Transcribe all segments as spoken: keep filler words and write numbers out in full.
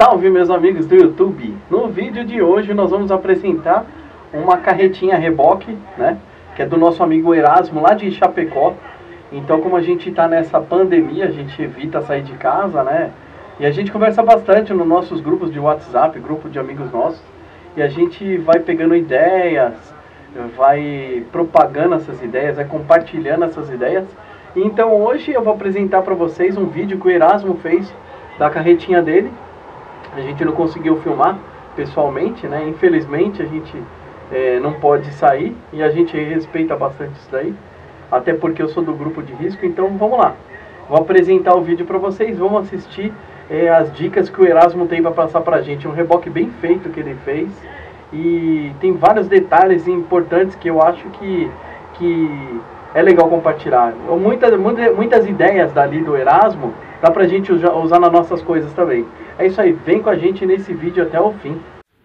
Salve, meus amigos do YouTube! No vídeo de hoje nós vamos apresentar uma carretinha reboque, né? Que é do nosso amigo Erasmo, lá de Chapecó. Então, como a gente está nessa pandemia, a gente evita sair de casa, né? E a gente conversa bastante nos nossos grupos de WhatsApp, grupo de amigos nossos. E a gente vai pegando ideias, vai propagando essas ideias, vai compartilhando essas ideias. Então hoje eu vou apresentar para vocês um vídeo que o Erasmo fez da carretinha dele. A gente não conseguiu filmar pessoalmente, né? Infelizmente a gente é, não pode sair e a gente respeita bastante isso daí. Até porque eu sou do grupo de risco, então vamos lá. Vou apresentar o vídeo para vocês, vamos assistir é, as dicas que o Erasmo tem para passar para a gente. É um reboque bem feito que ele fez e tem vários detalhes importantes que eu acho que, que é legal compartilhar. Muitas, muitas, muitas ideias dali do Erasmo dá pra gente usar, usar nas nossas coisas também. É isso aí, vem com a gente nesse vídeo até o fim.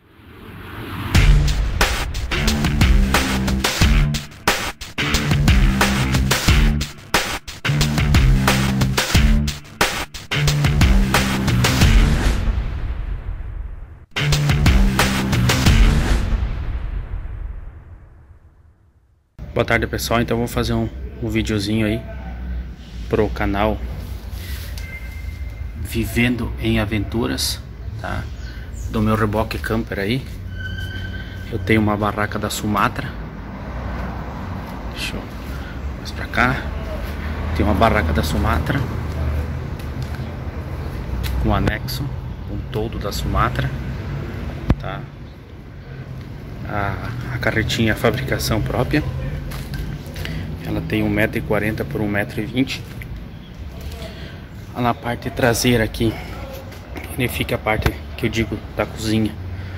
Boa tarde, pessoal. Então vou fazer um, um videozinho aí pro canal Vivendo em Aventuras, tá? Do meu reboque camper aí. Eu tenho uma barraca da Sumatra. Deixa eu mais pra cá. Tem uma barraca da Sumatra com anexo, um todo da Sumatra, tá? A, a carretinha é fabricação própria. Ela tem um metro e quarenta por um metro e vinte. Na parte traseira aqui, ele fica a parte que eu digo da cozinha.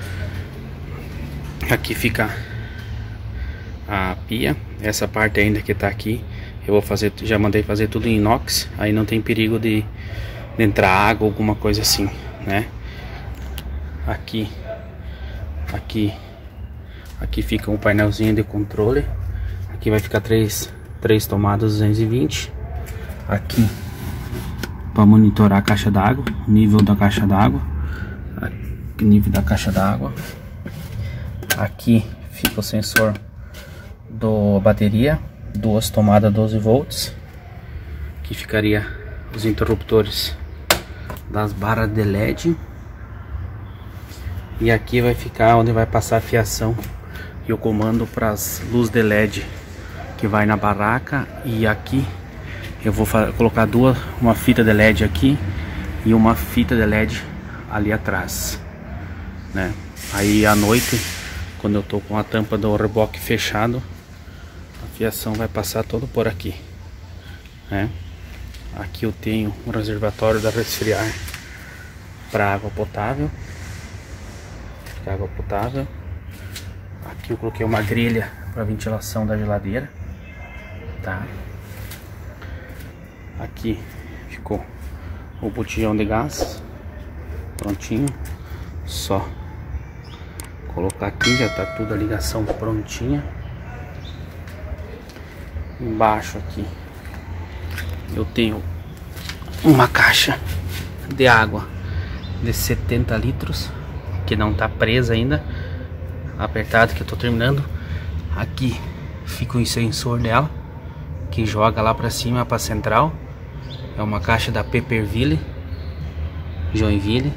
Aqui fica a pia. Essa parte ainda que tá aqui, eu vou fazer, já mandei fazer tudo em inox. Aí não tem perigo de, de entrar água, alguma coisa assim, né? Aqui, aqui, aqui fica um painelzinho de controle. Aqui vai ficar três três tomadas duzentos e vinte. Aqui para monitorar a caixa d'água, nível da caixa d'água, nível da caixa d'água. Aqui fica o sensor da bateria, duas tomadas doze volts. Aqui ficaria os interruptores das barras de L E D. E aqui vai ficar onde vai passar a fiação e o comando para as luzes de L E D que vai na barraca. E aqui eu vou colocar duas, uma fita de L E D aqui e uma fita de L E D ali atrás, né? Aí à noite, quando eu tô com a tampa do reboque fechado, a fiação vai passar todo por aqui, né? Aqui eu tenho um reservatório da resfriar para água potável, pra água potável. Aqui eu coloquei uma grelha para ventilação da geladeira, tá? Aqui ficou o botijão de gás prontinho, só colocar aqui, já tá tudo a ligação prontinha. Embaixo aqui eu tenho uma caixa de água de setenta litros que não tá presa ainda, apertado, que eu tô terminando. Aqui fica o sensor dela que joga lá pra cima pra central. É uma caixa da Pepperville, Joinville.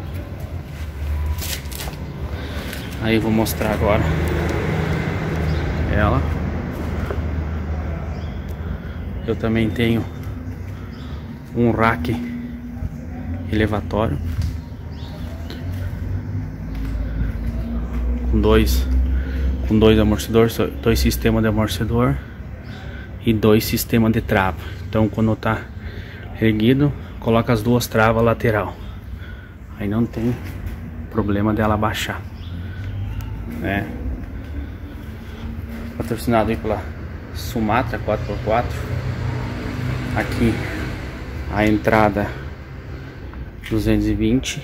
Aí eu vou mostrar agora ela. Eu também tenho um rack elevatório com dois com dois amortecedores, dois sistemas de amortecedor e dois sistemas de trava. Então quando tá erguido, coloca as duas travas lateral, aí não tem problema dela baixar, né? Patrocinado aí pela Sumatra quatro por quatro. Aqui a entrada duzentos e vinte.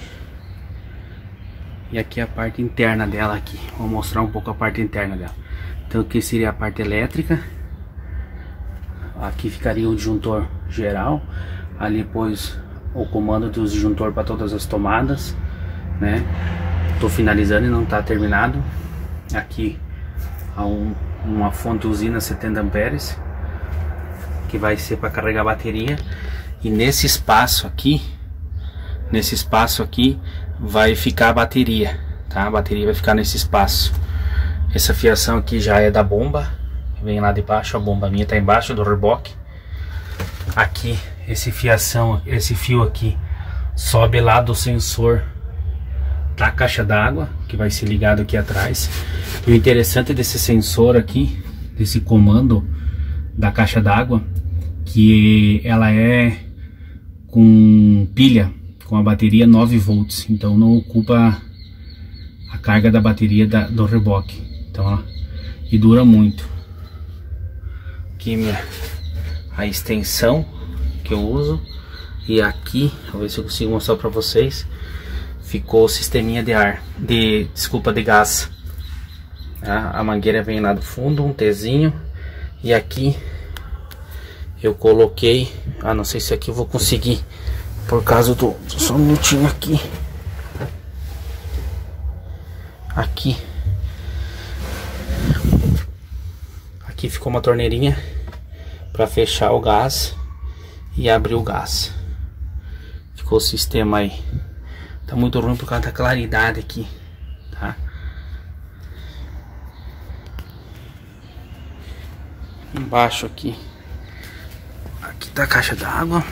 E aqui a parte interna dela aqui. Vou mostrar um pouco a parte interna dela. Então aqui seria a parte elétrica. Aqui ficaria o disjuntor geral. Ali pôs o comando do disjuntor para todas as tomadas. né? Tô finalizando e não tá terminado. Aqui há um, uma fonte usina setenta amperes que vai ser para carregar a bateria. E nesse espaço aqui, nesse espaço aqui vai ficar a bateria, tá? A bateria vai ficar nesse espaço. Essa fiação aqui já é da bomba, vem lá de baixo, a bomba minha tá embaixo do reboque. Aqui, esse fiação, esse fio aqui sobe lá do sensor da caixa d'água, que vai ser ligado aqui atrás. E o interessante desse sensor aqui, desse comando da caixa d'água, que ela é com pilha, com a bateria nove volts, então não ocupa a carga da bateria da, do reboque. Então, ó, e dura muito. Aqui minha a extensão que eu uso, e aqui, vou ver se eu consigo mostrar para vocês, ficou o sisteminha de ar, de desculpa, de gás. Tá? A mangueira vem lá do fundo, um Tzinho, e aqui eu coloquei, ah, não sei se aqui eu vou conseguir, por causa do, só um minutinho aqui, aqui, aqui ficou uma torneirinha para fechar o gás e abrir o gás. Ficou o sistema aí, tá muito ruim por causa da claridade aqui, tá? Embaixo aqui, aqui tá a caixa d'água.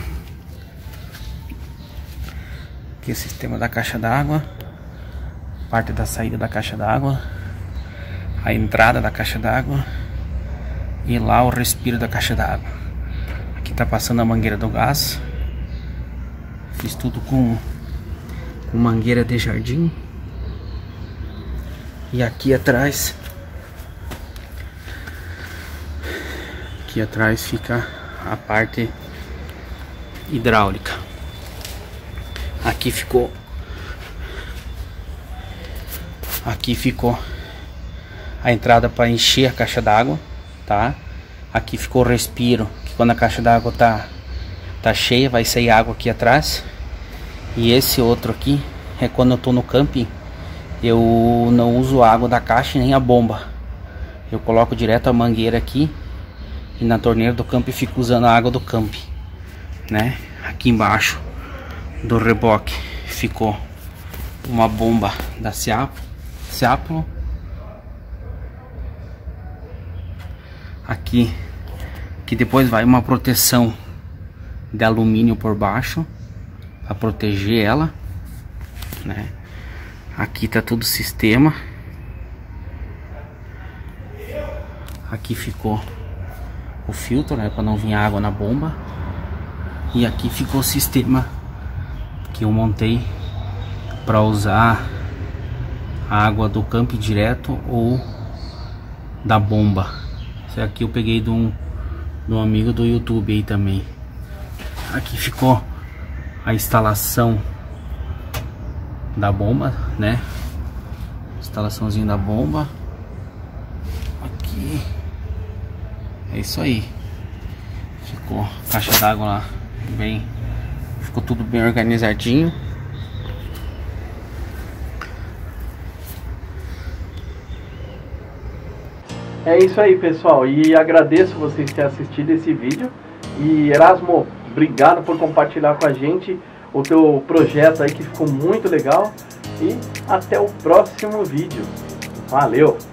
Aqui o sistema da caixa d'água, parte da saída da caixa d'água, a entrada da caixa d'água e lá o respiro da caixa d'água. Aqui tá passando a mangueira do gás. Fiz tudo com, com mangueira de jardim. E aqui atrás, aqui atrás fica a parte hidráulica. Aqui ficou Aqui ficou a entrada para encher a caixa d'água, tá? Aqui ficou o respiro, que quando a caixa d'água tá tá cheia, vai sair água aqui atrás. E esse outro aqui é quando eu tô no camping, eu não uso a água da caixa nem a bomba. Eu coloco direto a mangueira aqui e na torneira do camping fico usando a água do camping, né? Aqui embaixo do reboque ficou uma bomba da Ciaplo. Aqui, que depois vai uma proteção de alumínio por baixo para proteger ela, né? Aqui tá tudo sistema. Aqui ficou o filtro, né, para não vir água na bomba. E aqui ficou o sistema que eu montei para usar a água do camping direto ou da bomba. Esse aqui eu peguei de um, de um amigo do YouTube aí também. Aqui ficou a instalação da bomba, né? Instalaçãozinha da bomba. Aqui é isso aí. Ficou caixa d'água lá bem, ficou tudo bem organizadinho. É isso aí, pessoal, e agradeço vocês terem assistido esse vídeo. E Erasmo, obrigado por compartilhar com a gente o teu projeto aí, que ficou muito legal. E até o próximo vídeo. Valeu!